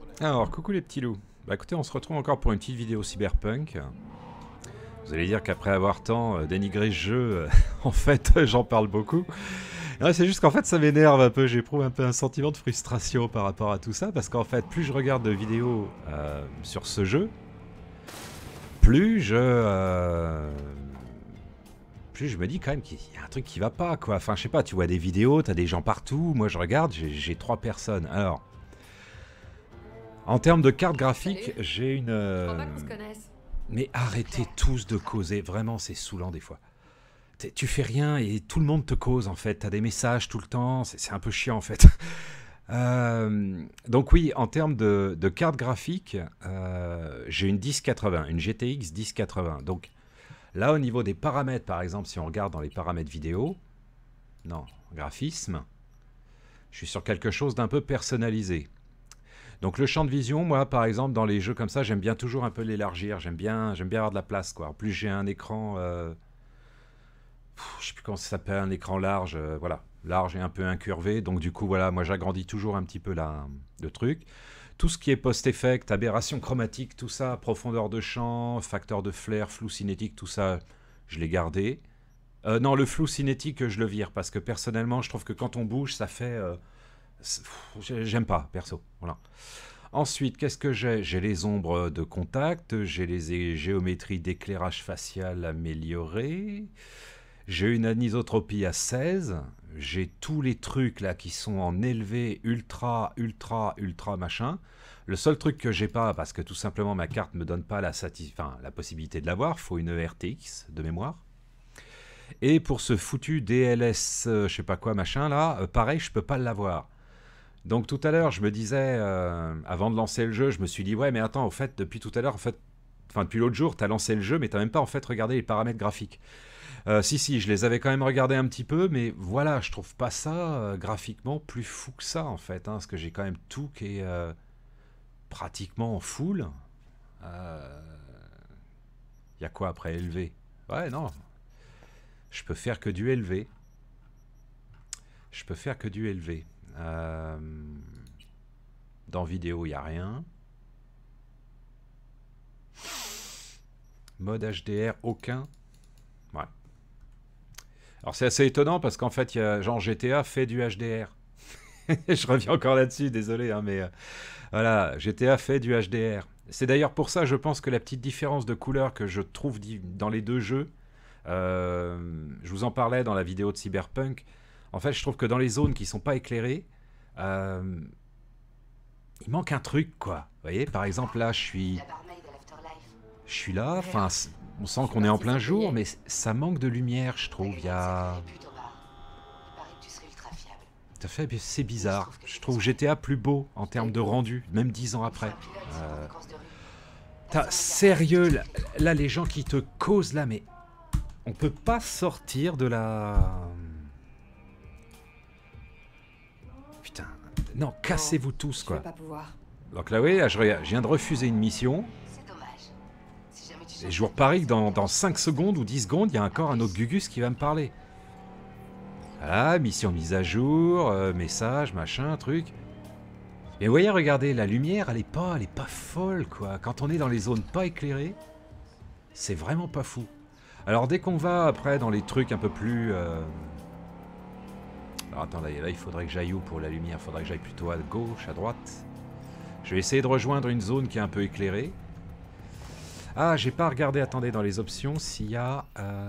Alors, coucou les petits loups. Bah écoutez, on se retrouve encore pour une petite vidéo cyberpunk. Vous allez dire qu'après avoir tant dénigré ce jeu, en fait, j'en parle beaucoup. Ouais, c'est juste qu'en fait, ça m'énerve un peu. J'éprouve un peu un sentiment de frustration par rapport à tout ça. Parce qu'en fait, plus je regarde de vidéos sur ce jeu, plus plus je me dis quand même qu'il y a un truc qui va pas, quoi. Enfin, je sais pas, tu vois des vidéos, t'as des gens partout. Moi, je regarde, j'ai 3 personnes. Alors, en termes de carte graphique, Salut. j'ai une... Je crois pas qu'on se connaisse. Mais arrêtez tous de causer, vraiment c'est saoulant des fois. Tu fais rien et tout le monde te cause en fait, t'as des messages tout le temps, c'est un peu chiant en fait. Donc oui, en termes de carte graphique, j'ai une 1080, une GTX 1080. Donc là au niveau des paramètres par exemple, si on regarde dans les paramètres vidéo, non, graphisme, je suis sur quelque chose d'un peu personnalisé. Donc le champ de vision, moi par exemple dans les jeux comme ça, j'aime bien toujours un peu l'élargir, j'aime bien avoir de la place quoi. En plus j'ai un écran, je sais plus comment ça s'appelle, un écran large, voilà, large et un peu incurvé. Donc du coup voilà, moi j'agrandis toujours un petit peu le truc. Tout ce qui est post-effect, aberration chromatique, tout ça, profondeur de champ, facteur de flair, flou cinétique, tout ça, je l'ai gardé. Non, le flou cinétique, je le vire parce que personnellement, je trouve que quand on bouge, ça fait, j'aime pas, perso. Voilà. Ensuite, qu'est-ce que j'ai? J'ai les ombres de contact, j'ai les géométries d'éclairage facial améliorées, j'ai une anisotropie à 16, j'ai tous les trucs là qui sont en élevé, ultra, ultra, ultra machin. Le seul truc que j'ai pas, parce que tout simplement ma carte me donne pas la possibilité de l'avoir, faut une RTX de mémoire. Et pour ce foutu DLS, je sais pas quoi machin là, pareil, je peux pas l'avoir. Donc tout à l'heure, je me disais, avant de lancer le jeu, je me suis dit, ouais, mais attends, au fait, depuis tout à l'heure, en fait, enfin depuis l'autre jour, t'as lancé le jeu, mais t'as même pas en fait regardé les paramètres graphiques. Si, je les avais quand même regardés un petit peu, mais voilà, je trouve pas ça graphiquement plus fou que ça en fait, hein, parce que j'ai quand même tout qui est pratiquement en full. Y a quoi après élevé? Ouais, non, je peux faire que du élevé. Je peux faire que du élevé. Euh, Dans vidéo, il n'y a rien. Mode HDR, aucun. Ouais. Alors c'est assez étonnant parce qu'en fait, il y a, genre GTA fait du HDR. Je reviens encore là-dessus, désolé, hein, mais voilà, GTA fait du HDR. C'est d'ailleurs pour ça, je pense que la petite différence de couleur que je trouve dans les deux jeux, je vous en parlais dans la vidéo de Cyberpunk. En fait, je trouve que dans les zones qui sont pas éclairées, euh, il manque un truc, quoi. Vous voyez, par exemple, là, je suis là, enfin, on sent qu'on est en plein jour, mais ça manque de lumière, je trouve. Il y a... Tout à fait, c'est bizarre. Je trouve GTA plus beau en termes de rendu, même 10 ans après. Sérieux, là, les gens qui te causent là, mais on peut pas sortir de la... Putain, non, cassez-vous tous, quoi. Donc là, oui, je viens de refuser une mission. Et je vous reparie que dans 5 secondes ou 10 secondes, il y a encore un autre Gugus qui va me parler. Voilà, mission mise à jour, message, machin, truc. Et vous voyez, regardez, la lumière, elle est pas folle, quoi. Quand on est dans les zones pas éclairées, c'est vraiment pas fou. Alors dès qu'on va après dans les trucs un peu plus... Alors attends, là, il faudrait que j'aille où pour la lumière? Il faudrait que j'aille plutôt à gauche, à droite. Je vais essayer de rejoindre une zone qui est un peu éclairée. Ah, j'ai pas regardé, attendez, dans les options, s'il y a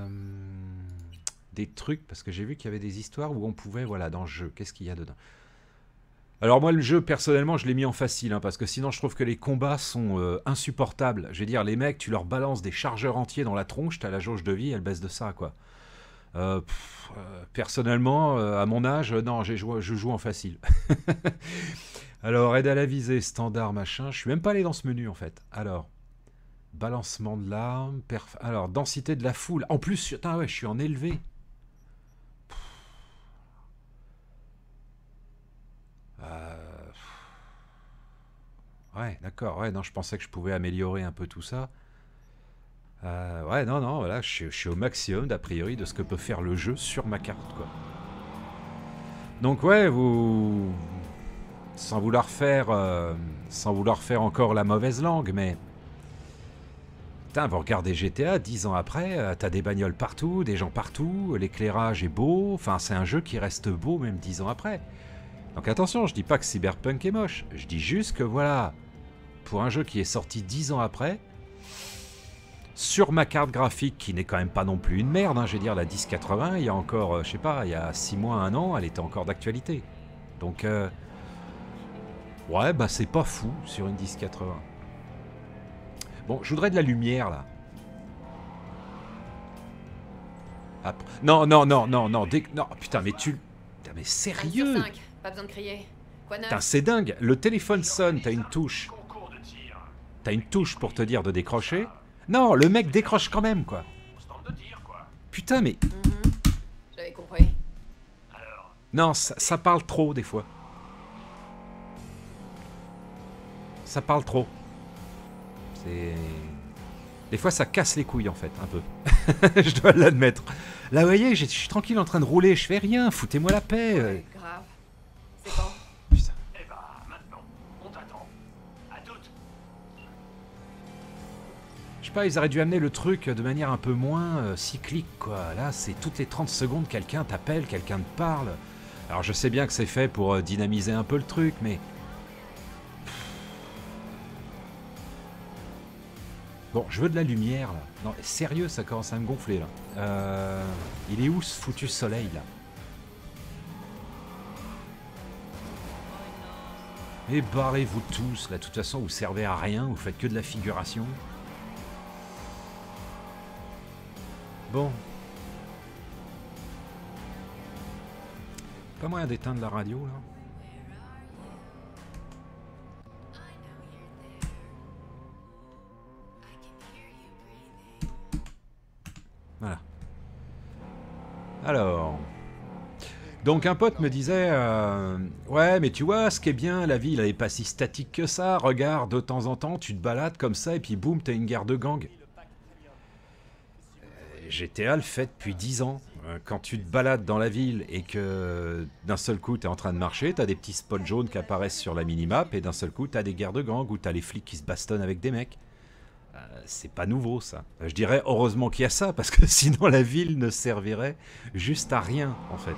des trucs, parce que j'ai vu qu'il y avait des histoires où on pouvait, voilà, dans le jeu, qu'est-ce qu'il y a dedans? Alors moi, le jeu, personnellement, je l'ai mis en facile, hein, parce que sinon, je trouve que les combats sont insupportables. Je veux dire, les mecs, tu leur balances des chargeurs entiers dans la tronche, t'as la jauge de vie, elle baisse de ça, quoi. Personnellement, à mon âge, non, je joue en facile. Alors, aide à la visée, standard, machin, je suis même pas allé dans ce menu, en fait. Alors... Balancement de l'arme. Alors, densité de la foule. En plus, putain, ouais, je suis en élevé. Ouais, d'accord. Ouais, non, je pensais que je pouvais améliorer un peu tout ça. Ouais, non, non, voilà, je suis au maximum, d'a priori, de ce que peut faire le jeu sur ma carte, quoi. Donc, ouais, vous... Sans vouloir faire sans vouloir faire encore la mauvaise langue, mais... Putain, vous regardez GTA, 10 ans après, t'as des bagnoles partout, des gens partout, l'éclairage est beau, enfin c'est un jeu qui reste beau même 10 ans après. Donc attention, je dis pas que Cyberpunk est moche, je dis juste que voilà, pour un jeu qui est sorti 10 ans après, sur ma carte graphique qui n'est quand même pas non plus une merde, hein, je veux dire la 1080, il y a encore, je sais pas, il y a 6 mois, 1 an, elle était encore d'actualité. Donc ouais, bah c'est pas fou sur une 1080. Bon, je voudrais de la lumière, là. Ah, non, non, non, non, non, non, putain, mais tu... Putain, mais sérieux? 5, pas besoin de crier. Quoi neuf? Putain, c'est dingue. Le téléphone sonne, t'as une touche. T'as une touche pour te dire de décrocher. Non, le mec décroche quand même, quoi. Putain, mais... J'avais compris. Non, ça parle trop, des fois. Ça parle trop. C'est... Des fois, ça casse les couilles, en fait, un peu. Je dois l'admettre. Là, vous voyez, je suis tranquille en train de rouler, je fais rien, foutez-moi la paix. Ouais, grave. C'est quand? Putain. Eh bah, maintenant, on t'attend. À toutes. Je sais pas, ils auraient dû amener le truc de manière un peu moins cyclique, quoi. Là, c'est toutes les 30 secondes, quelqu'un t'appelle, quelqu'un te parle. Alors, je sais bien que c'est fait pour dynamiser un peu le truc, mais... Bon, je veux de la lumière, là. Non, sérieux, ça commence à me gonfler, là. Il est où, ce foutu soleil, là? Et barrez-vous tous, là. De toute façon, vous servez à rien, vous faites que de la figuration. Bon. Pas moyen d'éteindre la radio, là? Voilà. Alors... Donc un pote me disait ouais, mais tu vois, ce qui est bien, la ville, elle est pas si statique que ça. Regarde, de temps en temps, tu te balades comme ça, et puis boum, t'as une guerre de gang. GTA le fait depuis 10 ans. Quand tu te balades dans la ville et que d'un seul coup t'es en train de marcher, t'as des petits spots jaunes qui apparaissent sur la minimap, et d'un seul coup t'as des guerres de gang, ou t'as les flics qui se bastonnent avec des mecs. C'est pas nouveau, ça. Je dirais heureusement qu'il y a ça, parce que sinon la ville ne servirait juste à rien, en fait.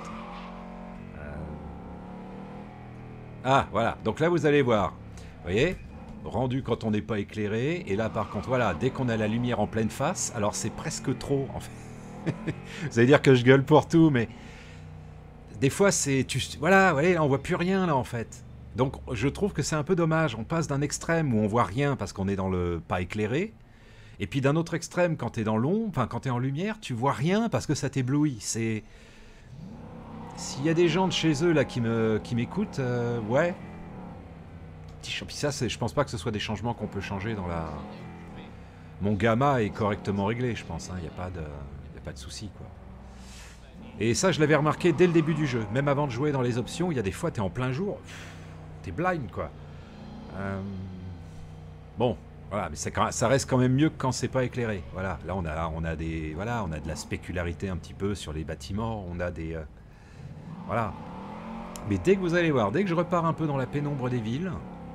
Ah, voilà. Donc là, vous allez voir. Vous voyez? Rendu quand on n'est pas éclairé. Et là, par contre, voilà, dès qu'on a la lumière en pleine face, alors c'est presque trop, en fait. Vous allez dire que je gueule pour tout, mais... Des fois, c'est... Voilà, là, on voit plus rien, là, en fait. Donc, je trouve que c'est un peu dommage. On passe d'un extrême où on voit rien parce qu'on est dans le pas éclairé. Et puis d'un autre extrême, quand t'es dans l'ombre, enfin, quand t'es en lumière, tu vois rien parce que ça t'éblouit. C'est... S'il y a des gens de chez eux là qui m'écoutent, ouais. Puis ça, je pense pas que ce soit des changements qu'on peut changer dans la... Mon gamma est correctement réglé, je pense. Il n'y a pas de souci, quoi. Et ça, je l'avais remarqué dès le début du jeu. Même avant de jouer dans les options, il y a des fois, t'es en plein jour. T'es blind, quoi. Bon, voilà, mais ça reste quand même mieux que quand c'est pas éclairé. Voilà, là, on a de la spécularité un petit peu sur les bâtiments. On a des... Voilà. Mais dès que vous allez voir, dès que je repars un peu dans la pénombre des villes...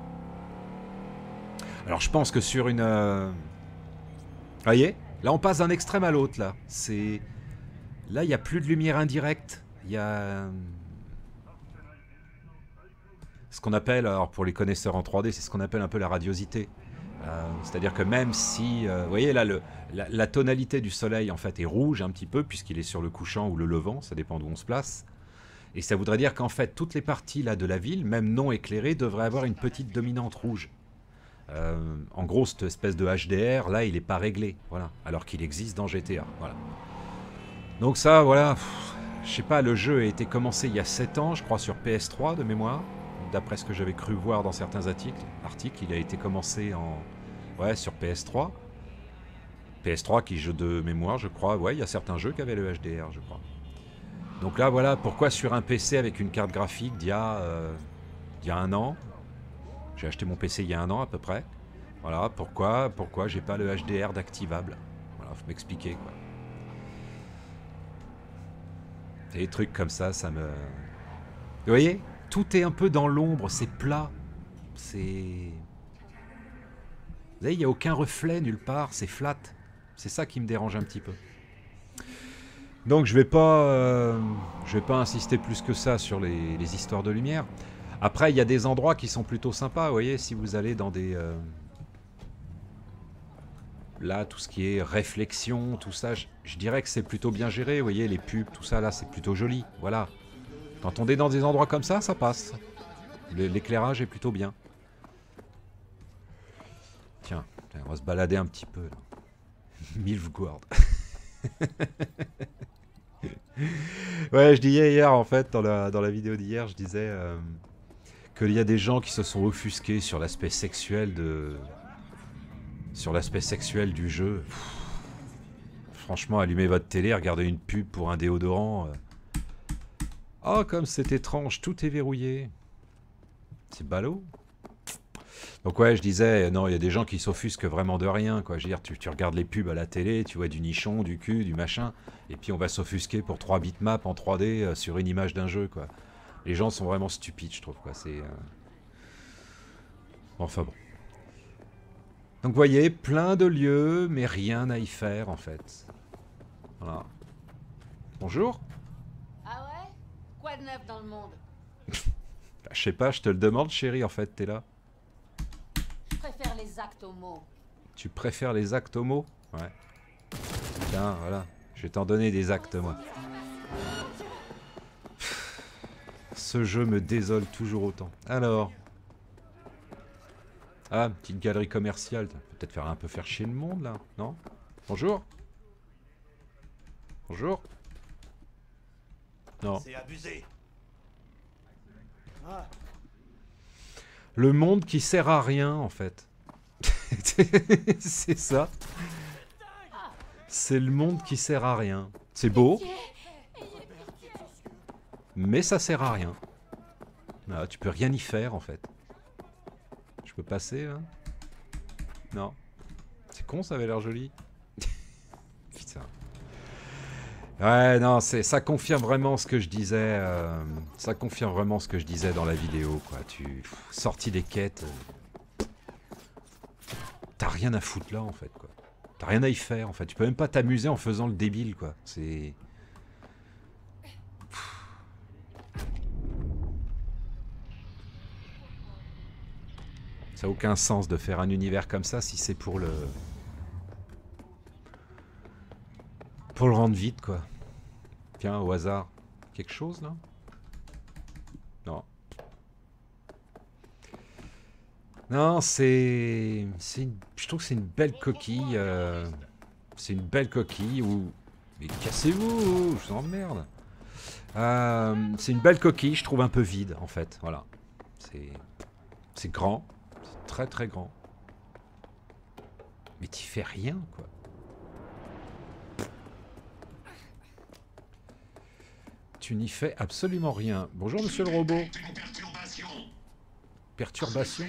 Alors je pense que sur une... Vous voyez? Là on passe d'un extrême à l'autre, là. C'est... Là il n'y a plus de lumière indirecte. Il y a... Ce qu'on appelle, alors pour les connaisseurs en 3D, c'est ce qu'on appelle un peu la radiosité. C'est-à-dire que même si... vous voyez là, la tonalité du soleil en fait est rouge un petit peu, puisqu'il est sur le couchant ou le levant, ça dépend d'où on se place. Et ça voudrait dire qu'en fait, toutes les parties là, de la ville, même non éclairées, devraient avoir une petite dominante rouge. En gros, cette espèce de HDR, là, il n'est pas réglé. Voilà. Alors qu'il existe dans GTA. Voilà. Donc ça, voilà. Je sais pas, le jeu a été commencé il y a 7 ans, je crois, sur PS3 de mémoire. D'après ce que j'avais cru voir dans certains articles, il a été commencé sur PS3. PS3 qui, jeu de mémoire, je crois. Ouais, il y a certains jeux qui avaient le HDR, je crois. Donc là, voilà, pourquoi sur un PC avec une carte graphique d'il y a 1 an, j'ai acheté mon PC il y a 1 an à peu près, voilà, pourquoi j'ai pas le HDR d'activable. Voilà, faut m'expliquer, quoi. Et des trucs comme ça, ça me... Vous voyez? Tout est un peu dans l'ombre, c'est plat, c'est... Vous voyez, il n'y a aucun reflet nulle part, c'est flat. C'est ça qui me dérange un petit peu. Donc je vais pas insister plus que ça sur les histoires de lumière. Après, il y a des endroits qui sont plutôt sympas, vous voyez, si vous allez dans des... Là, tout ce qui est réflexion, tout ça, je dirais que c'est plutôt bien géré, vous voyez, les pubs, tout ça, là, c'est plutôt joli, voilà. Quand on est dans des endroits comme ça passe. L'éclairage est plutôt bien. Tiens, on va se balader un petit peu, là. Milfgord. Ouais, je disais hier, en fait, dans la vidéo d'hier, je disais qu'il y a des gens qui se sont offusqués sur l'aspect sexuel du jeu. Pff, franchement, allumez votre télé, regardez une pub pour un déodorant. Oh, comme c'est étrange, tout est verrouillé. C'est ballot. Donc ouais, je disais, non, il y a des gens qui s'offusquent vraiment de rien, quoi. Je veux dire, tu regardes les pubs à la télé, tu vois du nichon, du cul, du machin, et puis on va s'offusquer pour 3 bitmaps en 3D sur une image d'un jeu, quoi. Les gens sont vraiment stupides, je trouve, quoi. C'est... Enfin bon. Donc vous voyez, plein de lieux, mais rien à y faire, en fait. Voilà. Bonjour. Ah ouais? Quoi de neuf dans le monde? Bah, je sais pas, je te le demande, chérie, en fait, t'es là. Je préfère les actes aux mots. Tu préfères les actes homo? Ouais. Tiens, voilà. Je vais t'en donner des actes, moi. Ce jeu me désole toujours autant. Alors. Ah, petite galerie commerciale. Peut-être faire un peu faire chier le monde, là. Non? Bonjour? Bonjour? Non. C'est abusé. Le monde qui sert à rien, en fait. C'est ça. C'est le monde qui sert à rien. C'est beau. Mais ça sert à rien. Ah, tu peux rien y faire, en fait. Je peux passer, là? Non. C'est con, ça avait l'air joli. Putain. Ouais, non, ça confirme vraiment ce que je disais. Ça confirme vraiment ce que je disais dans la vidéo, quoi. Sorti des quêtes. T'as rien à foutre là, en fait, quoi. T'as rien à y faire, en fait. Tu peux même pas t'amuser en faisant le débile, quoi. C'est... Ça n'a aucun sens de faire un univers comme ça si c'est pour le rendre vite, quoi. Tiens, au hasard. Quelque chose, là? Non. Non, je trouve que c'est une belle coquille. C'est une belle coquille où... Mais cassez-vous, je vous emmerde. C'est une belle coquille, je trouve un peu vide, en fait. Voilà. C'est grand. C'est très très grand. Mais t'y fais rien, quoi. Tu n'y fais absolument rien. Bonjour, monsieur le robot. Perturbation.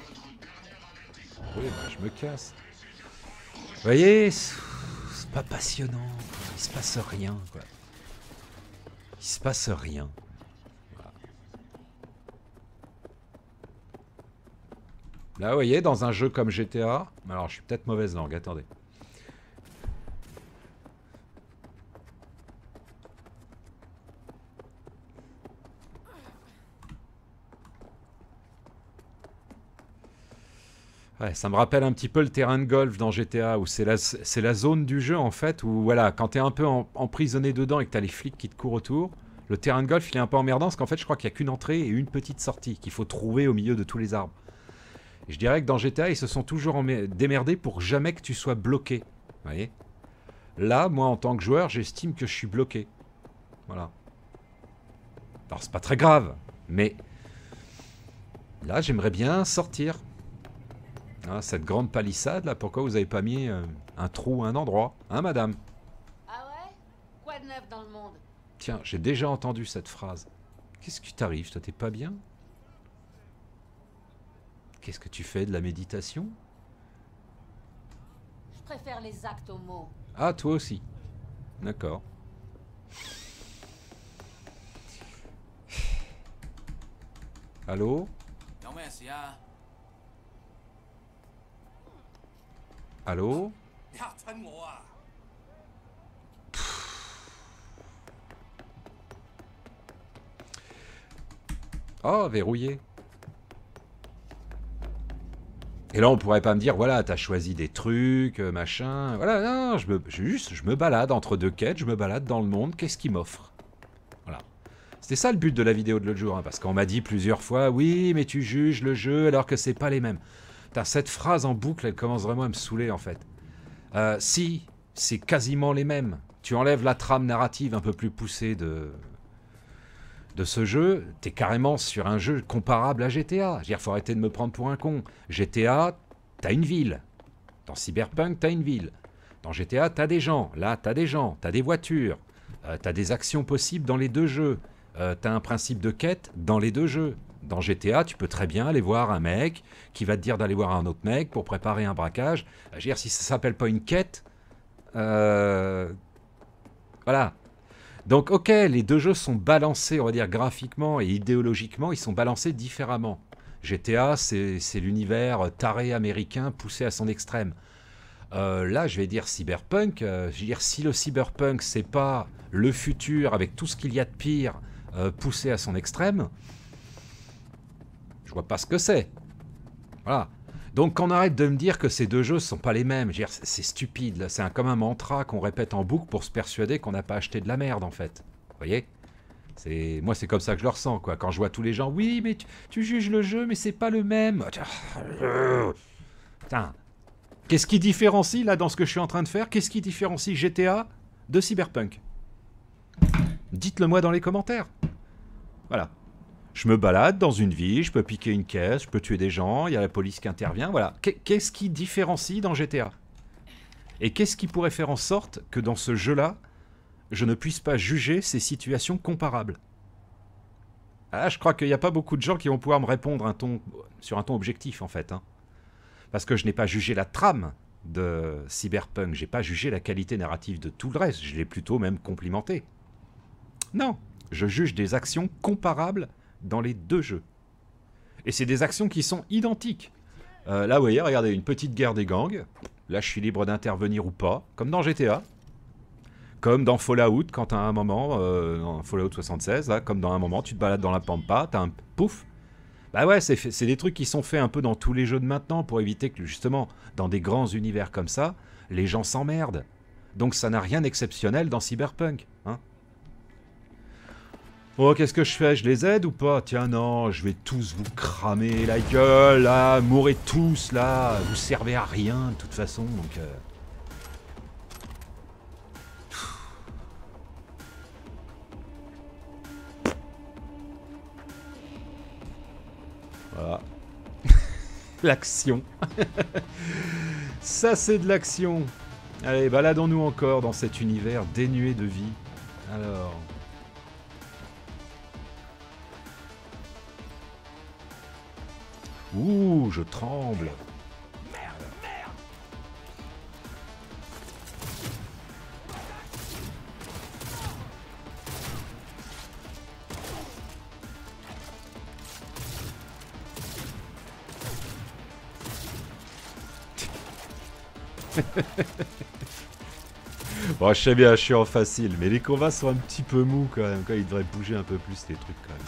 Oui, bah, je me casse. Vous voyez, c'est pas passionnant, quoi. Il se passe rien, quoi. Il se passe rien. Voilà. Là, vous voyez, dans un jeu comme GTA... Alors, je suis peut-être mauvaise langue, attendez. Ouais, ça me rappelle un petit peu le terrain de golf dans GTA, où c'est la zone du jeu, en fait, où, voilà, quand t'es un peu emprisonné dedans et que t'as les flics qui te courent autour, le terrain de golf, il est un peu emmerdant, parce qu'en fait, je crois qu'il n'y a qu'une entrée et une petite sortie qu'il faut trouver au milieu de tous les arbres. Et je dirais que dans GTA, ils se sont toujours démerdés pour jamais que tu sois bloqué. Vous voyez? Là, moi, en tant que joueur, j'estime que je suis bloqué. Voilà. Alors, c'est pas très grave, mais... Là, j'aimerais bien sortir. Ah, cette grande palissade, là, pourquoi vous avez pas mis un trou à un endroit? Hein, madame? Ah ouais? Quoi de neuf dans le monde? Tiens, j'ai déjà entendu cette phrase. Qu'est-ce qui t'arrive? Toi, t'es pas bien? Qu'est-ce que tu fais? De la méditation? Je préfère les actes aux mots. Ah, toi aussi. D'accord. Allô? 有咩事啊？ Allô? Oh, verrouillé. Et là, on pourrait pas me dire, voilà, t'as choisi des trucs, machin. Voilà, non, je me balade entre deux quêtes, je me balade dans le monde, qu'est-ce qu'il m'offre? Voilà. C'était ça le but de la vidéo de l'autre jour, hein, parce qu'on m'a dit plusieurs fois, oui, mais tu juges le jeu alors que c'est pas les mêmes. Putain, cette phrase en boucle, elle commence vraiment à me saouler, en fait. Si, c'est quasiment les mêmes. Tu enlèves la trame narrative un peu plus poussée de ce jeu, t'es carrément sur un jeu comparable à GTA. Je veux dire, faut arrêter de me prendre pour un con. GTA, t'as une ville. Dans Cyberpunk, t'as une ville. Dans GTA, t'as des gens. Là, t'as des gens, t'as des voitures. T'as des actions possibles dans les deux jeux. T'as un principe de quête dans les deux jeux. Dans GTA, tu peux très bien aller voir un mec qui va te dire d'aller voir un autre mec pour préparer un braquage. Je veux dire, si ça s'appelle pas une quête... Voilà. Donc, ok, les deux jeux sont balancés, on va dire, graphiquement et idéologiquement, ils sont balancés différemment. GTA, c'est l'univers taré américain poussé à son extrême. Là, je vais dire Cyberpunk. Je veux dire, si le Cyberpunk, c'est pas le futur avec tout ce qu'il y a de pire poussé à son extrême, je vois pas ce que c'est. Voilà. Donc, qu'on arrête de me dire que ces deux jeux sont pas les mêmes. C'est stupide. C'est comme un mantra qu'on répète en boucle pour se persuader qu'on n'a pas acheté de la merde, en fait. Vous voyez? Moi, c'est comme ça que je le ressens, quoi. Quand je vois tous les gens, oui, mais tu juges le jeu, mais c'est pas le même. Putain. Qu'est-ce qui différencie, là, dans ce que je suis en train de faire? Qu'est-ce qui différencie GTA de Cyberpunk? Dites-le moi dans les commentaires. Voilà. Je me balade dans une ville, je peux piquer une caisse, je peux tuer des gens, il y a la police qui intervient, voilà. Qu'est-ce qui différencie dans GTA? Et qu'est-ce qui pourrait faire en sorte que dans ce jeu-là, je ne puisse pas juger ces situations comparables? Ah, je crois qu'il n'y a pas beaucoup de gens qui vont pouvoir me répondre sur un ton objectif, en fait. Hein. Parce que je n'ai pas jugé la trame de Cyberpunk, j'ai pas jugé la qualité narrative de tout le reste, je l'ai plutôt même complimenté. Non, je juge des actions comparables dans les deux jeux. Et c'est des actions qui sont identiques. Là, vous voyez, regardez, une petite guerre des gangs. Là, je suis libre d'intervenir ou pas, comme dans GTA. Comme dans Fallout, quand à un moment, dans Fallout 76, là, comme dans un moment, tu te balades dans la pampa, t'as un pouf. Bah ouais, c'est des trucs qui sont faits un peu dans tous les jeux de maintenant pour éviter que, justement, dans des grands univers comme ça, les gens s'emmerdent. Donc ça n'a rien d'exceptionnel dans Cyberpunk, hein. Oh, qu'est-ce que je fais? Je les aide ou pas? Tiens, non, je vais tous vous cramer la gueule, là, mourrez tous, là, vous servez à rien, de toute façon, donc... Voilà. L'action. Ça, c'est de l'action. Allez, baladons-nous encore dans cet univers dénué de vie. Alors... Ouh, je tremble. Merde, merde. Bon, je sais bien, je suis en facile, mais les combats sont un petit peu mous quand même. Quand ils devraient bouger un peu plus les trucs quand même.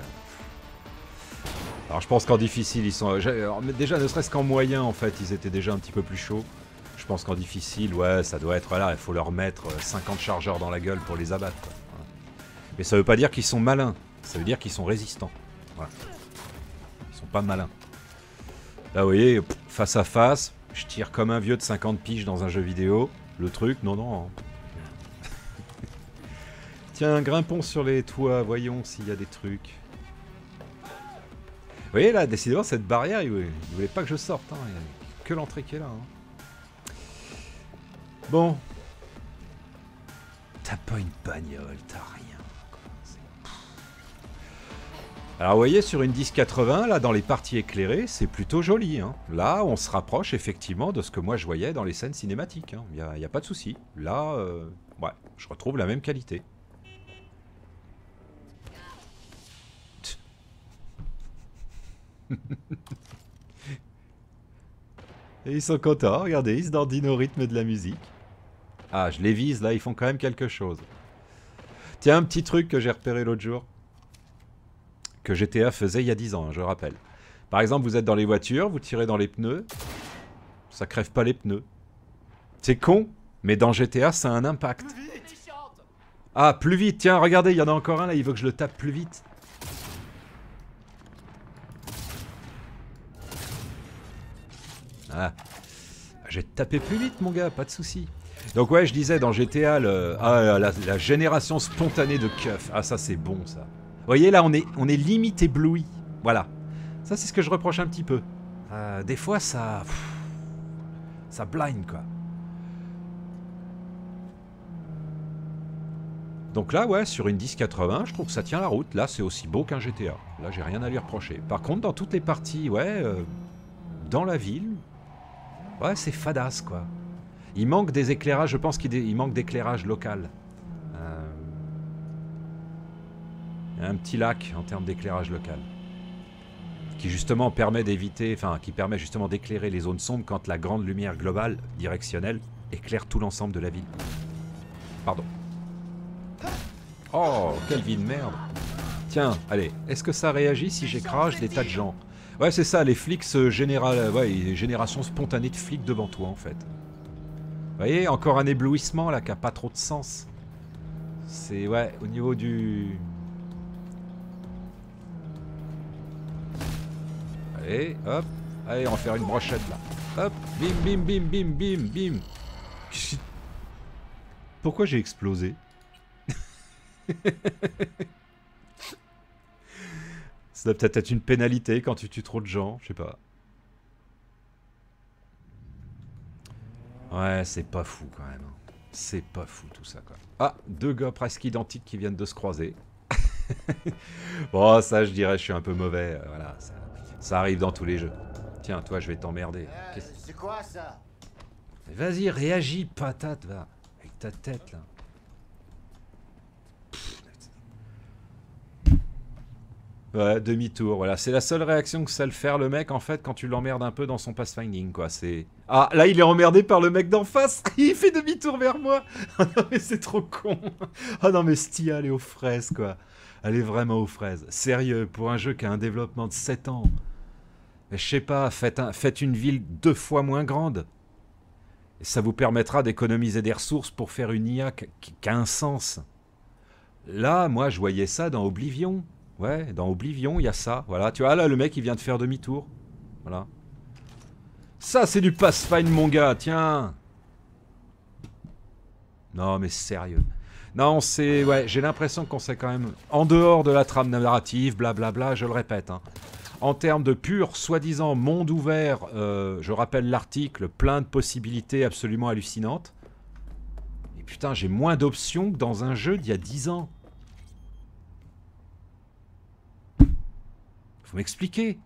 Alors je pense qu'en difficile, ils sont... déjà, ne serait-ce qu'en moyen, en fait, ils étaient déjà un petit peu plus chauds. Je pense qu'en difficile, ouais, ça doit être... Voilà, il faut leur mettre 50 chargeurs dans la gueule pour les abattre, quoi. Voilà. Mais ça veut pas dire qu'ils sont malins. Ça veut dire qu'ils sont résistants. Voilà. Ils sont pas malins. Là, vous voyez, face à face, je tire comme un vieux de 50 piges dans un jeu vidéo. Le truc, non, non. Hein. Tiens, grimpons sur les toits, voyons s'il y a des trucs. Vous voyez là, décidément, cette barrière, il voulait pas que je sorte. Hein. Il n'y a que l'entrée qui est là. Hein. Bon. T'as pas une bagnole, t'as rien. Alors vous voyez, sur une 1080, là, dans les parties éclairées, c'est plutôt joli. Hein. Là, on se rapproche effectivement de ce que moi je voyais dans les scènes cinématiques. Hein. Il n'y a pas de souci. Là, ouais, je retrouve la même qualité. Et ils sont contents, regardez, ils se dandinent au rythme de la musique. Ah, je les vise, là, ils font quand même quelque chose. Tiens, un petit truc que j'ai repéré l'autre jour. Que GTA faisait il y a 10 ans, je rappelle. Par exemple, vous êtes dans les voitures, vous tirez dans les pneus. Ça crève pas les pneus. C'est con, mais dans GTA, ça a un impact. Ah, plus vite, tiens, regardez, il y en a encore un là, il veut que je le tape plus vite. Ah, j'ai tapé plus vite, mon gars, pas de souci. Donc ouais, je disais, dans GTA, la génération spontanée de keufs. Ah, ça, c'est bon, ça. Vous voyez, là, on est limite ébloui. Voilà. Ça, c'est ce que je reproche un petit peu. Des fois, ça blind, quoi. Donc là, ouais, sur une 1080, je trouve que ça tient la route. Là, c'est aussi beau qu'un GTA. Là, j'ai rien à lui reprocher. Par contre, dans toutes les parties, ouais, dans la ville, ouais, c'est fadasse, quoi. Il manque des éclairages, je pense qu'il manque d'éclairage local. Il y a un petit lac en termes d'éclairage local. Qui justement permet d'éviter, enfin, qui permet justement d'éclairer les zones sombres quand la grande lumière globale, directionnelle, éclaire tout l'ensemble de la ville. Pardon. Oh, quelle vie de merde. Tiens, allez, est-ce que ça réagit si j'écrase des tas de gens? Ouais, c'est ça, les flics ouais, génération spontanée de flics devant toi, en fait. Vous voyez, encore un éblouissement, là, qui a pas trop de sens. C'est, ouais, au niveau du... Allez, hop. Allez, on va faire une brochette, là. Hop, bim, bim, bim, bim, bim, bim. Pourquoi j'ai explosé? Ça doit peut-être être une pénalité quand tu tues trop de gens, je sais pas. Ouais, c'est pas fou quand même. C'est pas fou tout ça, quoi. Ah, deux gars presque identiques qui viennent de se croiser. Bon, ça je dirais, je suis un peu mauvais. Voilà, ça arrive dans tous les jeux. Tiens, toi, je vais t'emmerder. C'est quoi ça? Vas-y, réagis, patate, va. Avec ta tête, là. Ouais, demi-tour, voilà. C'est la seule réaction que sait le faire le mec, en fait, quand tu l'emmerdes un peu dans son pathfinding, quoi. C'est... Ah, là, il est emmerdé par le mec d'en face. Il fait demi-tour vers moi. Ah non, mais c'est trop con. Ah non, mais Stia, elle est aux fraises, quoi. Elle est vraiment aux fraises. Sérieux, pour un jeu qui a un développement de 7 ans. Mais je sais pas, faites une ville 2 fois moins grande. Et ça vous permettra d'économiser des ressources pour faire une IA qui a un sens. Là, moi, je voyais ça dans Oblivion. Ouais, dans Oblivion, il y a ça. Voilà, tu vois, là, le mec, il vient de faire demi-tour. Voilà. Ça, c'est du Pathfind, mon gars, tiens. Non, mais sérieux. Non, c'est... Ouais, j'ai l'impression qu'on s'est quand même... En dehors de la trame narrative, blablabla, je le répète, hein. En termes de pur, soi-disant, monde ouvert, je rappelle l'article, plein de possibilités absolument hallucinantes. Et putain, j'ai moins d'options que dans un jeu d'il y a 10 ans. Faut m'expliquer.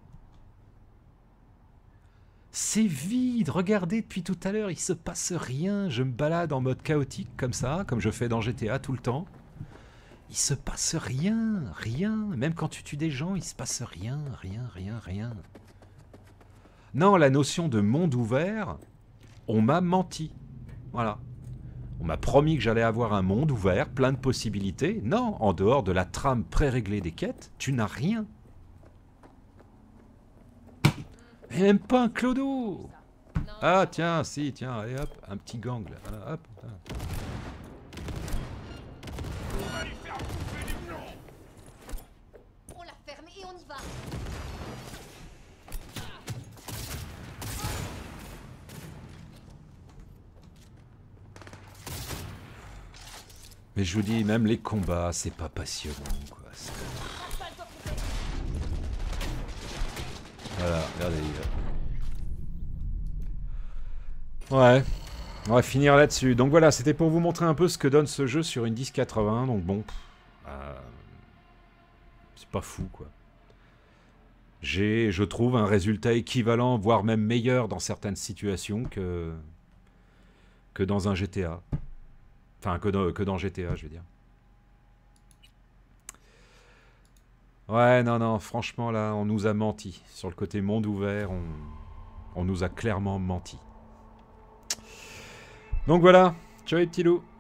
C'est vide, regardez, depuis tout à l'heure, il se passe rien. Je me balade en mode chaotique comme ça, comme je fais dans GTA tout le temps. Il se passe rien, rien. Même quand tu tues des gens, il se passe rien, rien, rien, rien. Non, la notion de monde ouvert, on m'a menti. Voilà. On m'a promis que j'allais avoir un monde ouvert, plein de possibilités. Non, en dehors de la trame pré-réglée des quêtes, tu n'as rien. Et même pas un clodo. Ah tiens, si, tiens, allez hop, un petit gang là. Voilà, hop. On la ferme et on y va. Mais je vous dis, même les combats, c'est pas passionnant, quoi. Voilà, regardez. Ouais, on va finir là-dessus. Donc voilà, c'était pour vous montrer un peu ce que donne ce jeu sur une 1080. Donc bon, c'est pas fou, quoi. J'ai, je trouve, un résultat équivalent, voire même meilleur dans certaines situations que dans un GTA. Enfin, que dans GTA, je veux dire. Ouais, non, non, franchement, là, on nous a menti. Sur le côté monde ouvert, On nous a clairement menti. Donc voilà, ciao les petits loups.